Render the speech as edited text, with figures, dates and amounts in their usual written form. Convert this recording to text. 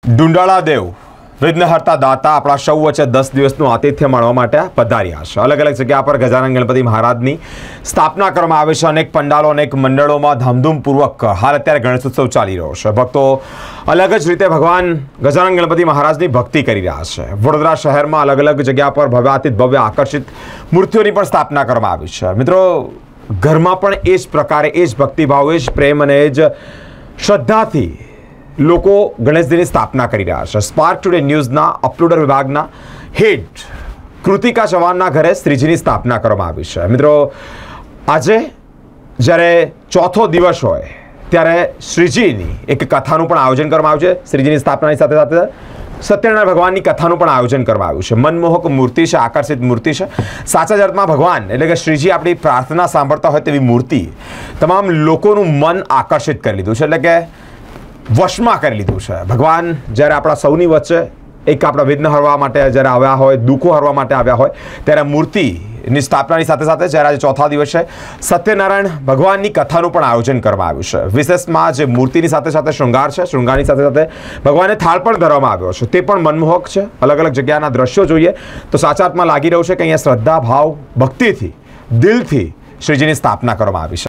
ડુંડાળા દેવ વિઘ્નહર્તા દાતા આપણા સૌ વચ્ચે 10 દિવસનું આતિથ્ય માણવા માટે પધાર્યા છે। અલગ અલગ જગ્યા પર ગજાનન ગણપતિ મહારાજની સ્થાપના કરવામાં આવે છે। અનેક પંડાલો અનેક મંડળોમાં ધામધૂમપૂર્વક હાલ અત્યારે ગણેશોત્સવ ચાલી રહ્યો છે। ભક્તો અલગ જ રીતે ભગવાન ગજાનન ગણપતિ મહારાજની ભક્તિ કરી રહ્યા છે। વડોદરા શહેરમાં અલગ અલગ જગ્યા પર ભવ્યાતીત ભવ્ય આકર્ષિત મૂર્તિઓની પણ સ્થાપના કરવામાં આવી છે। મિત્રો ઘરમાં પણ એ જ પ્રકારે એ જ ભક્તિભાવ એ જ પ્રેમ અને એ જ શ્રદ્ધાથી લોકો ગણેશજીની સ્થાપના કરી રહ્યા છે। સ્પાર્ક ટુડે ન્યૂઝના અપલોડર વિભાગના હેડ કૃતિકા ચૌહાણના ઘરે શ્રીજીની સ્થાપના કરવામાં આવી છે। મિત્રો આજે જ્યારે ચોથો દિવસ હોય ત્યારે શ્રીજીની એક કથાનું પણ આયોજન કરવામાં આવ્યું છે। શ્રીજીની સ્થાપનાની સાથે સાથે સત્યનારાયણ ભગવાનની કથાનું પણ આયોજન કરવામાં આવ્યું છે। મનમોહક મૂર્તિ છે, આકર્ષિત મૂર્તિ છે। સાચા અર્થમાં ભગવાન એટલે કે શ્રીજી આપણી પ્રાર્થના સાંભળતા હોય તેવી મૂર્તિ તમામ લોકોનું મન આકર્ષિત કરી લીધું છે, એટલે કે વશમાં કરી લીધું છે। ભગવાન જ્યારે આપણા સૌની વચ્ચે એક આપણા વિઘ્ન હરવા માટે જ્યારે આવ્યા હોય, દુઃખો હરવા માટે આવ્યા હોય, ત્યારે મૂર્તિની સ્થાપનાની સાથે સાથે જ્યારે આજે ચોથા દિવસે સત્યનારાયણ ભગવાનની કથાનું પણ આયોજન કરવામાં આવ્યું છે। વિશેષમાં જે મૂર્તિની સાથે સાથે શૃંગાર છે, શૃંગારની સાથે સાથે ભગવાનને થાળ પણ ધરવામાં આવ્યો છે, તે પણ મનમોહક છે। અલગ અલગ જગ્યાના દ્રશ્યો જોઈએ તો સાચા અર્થમાં લાગી રહ્યું છે કે અહીંયા શ્રદ્ધા ભાવ ભક્તિથી દિલથી શ્રીજીની સ્થાપના કરવામાં આવી છે।